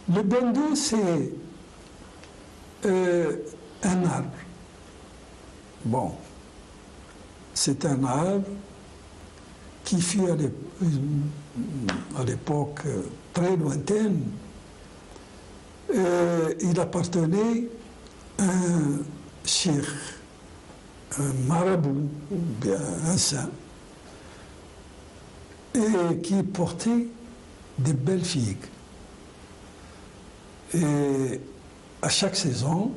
Le bendo, c'est un arbre. Bon, c'est un arbre qui fut à l'époque très lointaine. Il appartenait à un cheikh, un marabout, ou bien un saint, et qui portait des belles figues. Et à chaque saison,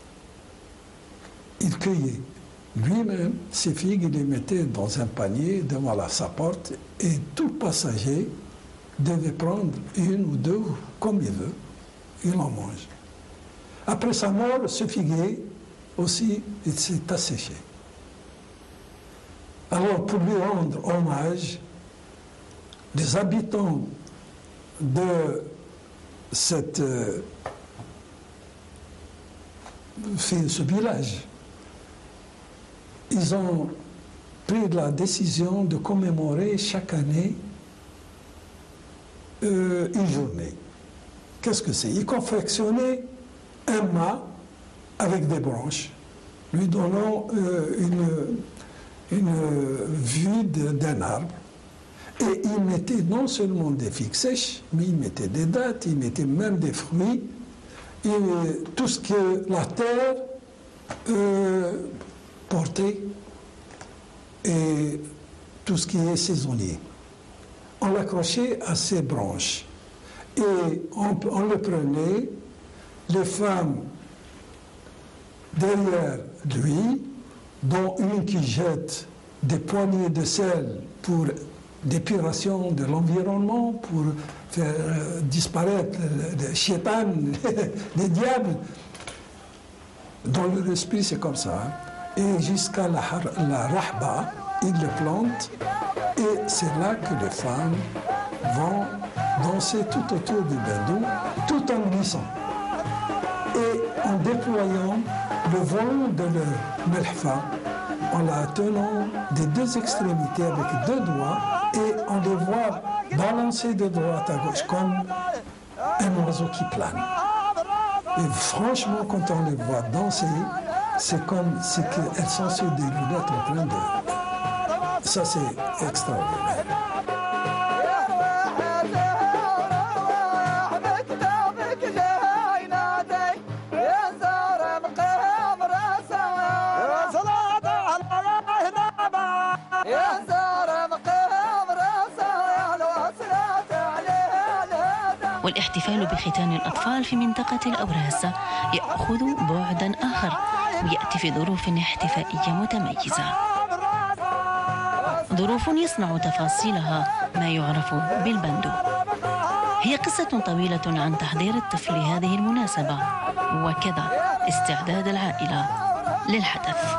il cueillait lui-même ces figues, il les mettait dans un panier devant sa porte, et tout passager devait prendre une ou deux, comme il veut, il en mange. Après sa mort, ce figuier aussi, il s'est asséché. Alors, pour lui rendre hommage, les habitants de ce village, ils ont pris la décision de commémorer chaque année une journée. Qu'est-ce que c'est? Ils confectionnaient un mât avec des branches, lui donnant une vue d'un arbre. Et ils mettaient non seulement des figues sèches, mais ils mettaient des dattes, ils mettaient même des fruits, et tout ce que la terre portait, et tout ce qui est saisonnier. On l'accrochait à ces branches. Et on le prenait, les femmes derrière lui, dont une qui jette des poignées de sel pour d'épuration de l'environnement, pour faire disparaître les shaitan, les diables. Dans leur esprit, c'est comme ça. Et jusqu'à la rahba, ils le plantent, et c'est là que les femmes vont danser tout autour du bendou, tout en glissant. Et en déployant le vent de leur melhfa, en la tenant des deux extrémités avec deux doigts, et on les voit balancer de droite à gauche comme un oiseau qui plane. Et franchement, quand on les voit danser, c'est comme si elles sont sur des lunettes en train de... Ça, c'est extraordinaire. والاحتفال بختان الأطفال في منطقة الأوراس يأخذ بعداً آخر ويأتي في ظروف احتفائية متميزة، ظروف يصنع تفاصيلها ما يعرف بالبندو. هي قصة طويلة عن تحضير الطفل لهذه المناسبة، وكذا استعداد العائلة للحدث.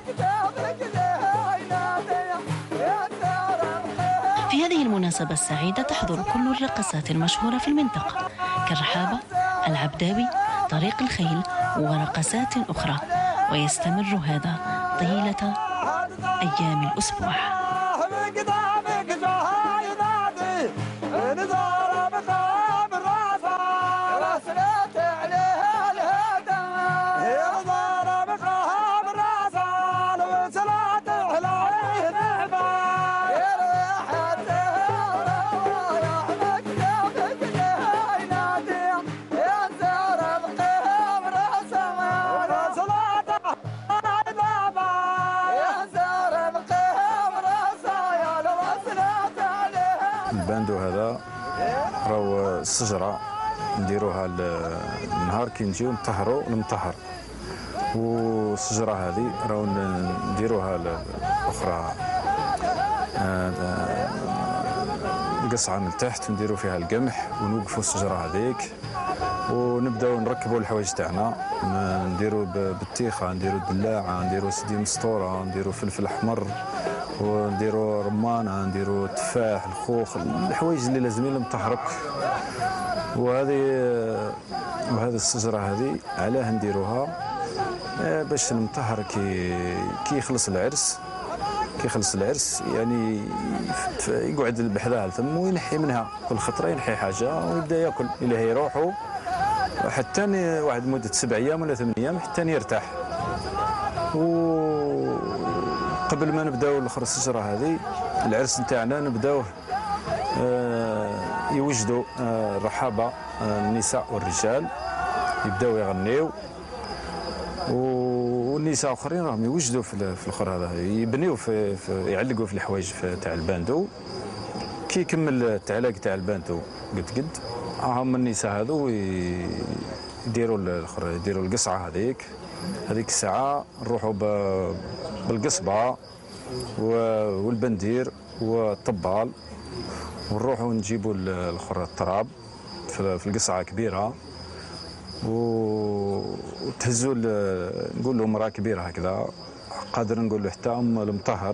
في هذه المناسبة السعيدة تحضر كل الرقصات المشهورة في المنطقة كالرحابة، العبداوي، طريق الخيل ورقصات أخرى، ويستمر هذا طيلة أيام الأسبوع. الباندو هذا راهو الشجره نديروها النهار كي نجيو نطهروا المطهر، والشجره هذه راهو نديروها الاخرى قصعه من تحت نديروا فيها القمح ونوقفوا الشجره هذيك ونبداو نركبوا الحوايج تاعنا، نديروا بالتيخه، نديروا الدلاعه، نديروا سدي مسطوره، نديروا فلفل احمر، ونديروا رمانه، نديروا تفاح، الخوخ، الحوايج اللي لازمين للمطهرك. وهذه الشجره هذه علاه نديروها باش المطهر كي يخلص العرس، يعني يقعد بحذاها الفم وينحي منها كل خطره، ينحي حاجه ويبدا ياكل. الا هي روحه حتى واحد مده 7 ايام ولا 8 ايام حتى يرتاح. وقبل ما نبداو الاخر الشجره هذه العرس نتاعنا نبداوه يوجدوا الرحابه النساء والرجال يبداو يغنيو، والنساء اخرين راهم يوجدوا في الاخر هذا يبنيو يعلقوا في الحوايج تاع الباندو. كي يكمل التعلاق تاع الباندو قد هم النساء هذو يديروا القصعه هذيك الساعه نروحوا بالقصبه والبندير والطبال، ونروحوا نجيبوا الاخر التراب في القصعه كبيره، وتهزوا نقول له امراه كبيره هكذا قادر نقول له حتى ام المطهر،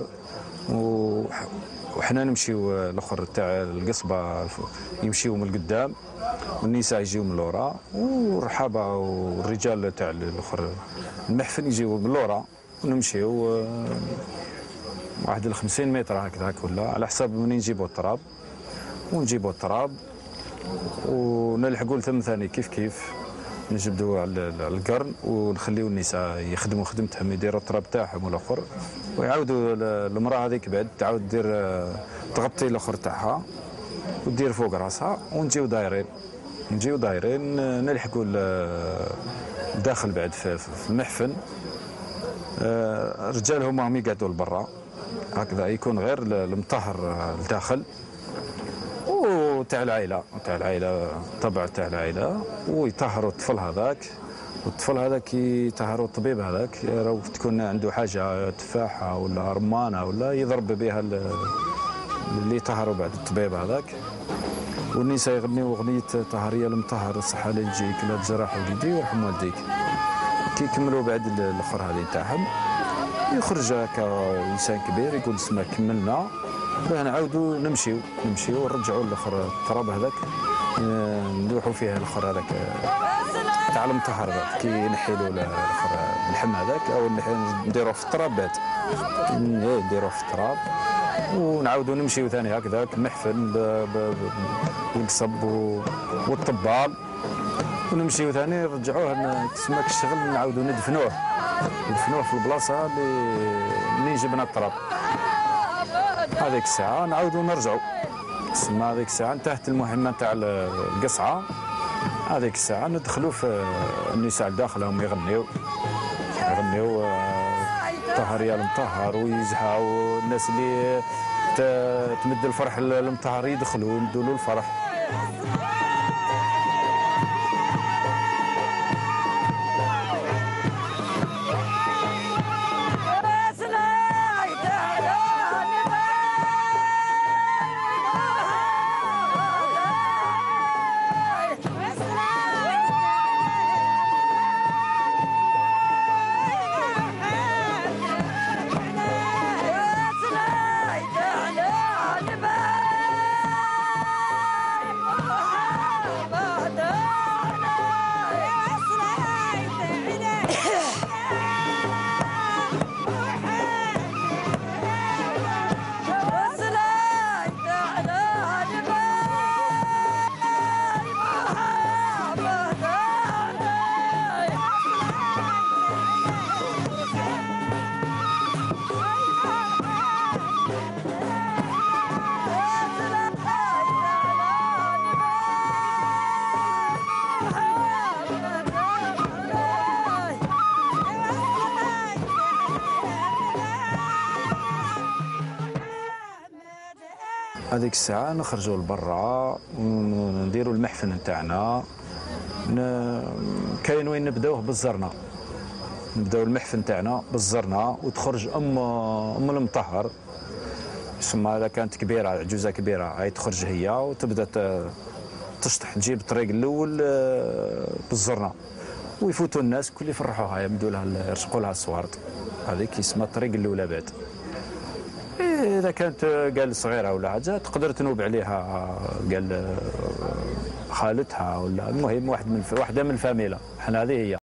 وحنا نمشيو الاخر تاع القصبه يمشيو من القدام والنساء يجيو من اللورا، والرحابه والرجال تاع الاخر المحفل يجيو من اللورا، ونمشيو واحد 50 متر هكذاك ولا على حساب منين نجيبوا التراب، ونجيبوا التراب ونلحقوا ل8 ثاني كيف نجبدوا على القرن، ونخليو النساء يخدموا خدمتهم يديروا التراب تاعهم والاخر، ويعاودوا المراه هذيك بعد تعاود دير تغطي الاخر تاعها ودير فوق راسها، ونجيو دايرين نلحقوا الداخل بعد في المحفل. الرجال هم يقعدوا لبرا هكذا، يكون غير المطهر الداخل وتاع العائله طبع تاع العائله، ويطهروا الطفل هذاك، والطفل هذاك يطهروا الطبيب هذاك راهو تكون عنده حاجه تفاحه ولا رمانه ولا يضرب بها اللي يطهروا بعد الطبيب هذاك. والنساء يغنيوا اغنيه طهريه المطهر الصحه لا تجيك لا تجرح وليدي ويرحم والديك. كي يكملوا بعد الاخر هذه تاعهم يخرج كإنسان كبير يقول اسمع كملنا، باه نعاودوا نمشيو ونرجعوا الاخر التراب هذاك ندوحوا فيه الاخر هذاك تاع المطهر هذاك، كي نحيلوا الاخر اللحم هذاك او نديروه في التراب بعد نديروه في التراب، ونعاودوا نمشيو ثاني هكذاك المحفل بالقصب والطبال، ونمشيو ثاني نرجعوه تسماك الشغل نعاودوا ندفنوه في البلاصه اللي منين جبنا التراب. هذيك الساعه نعاودوا نرجعوا، تسمى هذيك الساعه انتهت المهمه تاع القصعه. هذيك الساعه ندخلوا في النساء الداخل هم يغنيو طهر يا المطهر ويزهاو، الناس اللي تمد الفرح للمطهر يدخلوا يمدوا له الفرح. هذيك الساعة نخرجوا لبرا ونديروا المحفل نتاعنا. كاين وين نبداوه بالزرنة، نبداو المحفل نتاعنا بالزرنة، وتخرج ام المطهر تسمى اذا كانت كبيرة عجوزة كبيرة هاي تخرج هي وتبدا تشطح تجيب الطريق الاول بالزرنة، ويفوتوا الناس كل يفرحوها يمدوا لها يرشقوا لها الصوارد، هذيك اسمها الطريق الاولى بعد. إذا كانت قال صغيرة ولا حاجة تقدر تنوب عليها قال خالتها ولا المهم واحدة من الفاميلة، حنا هذه هي.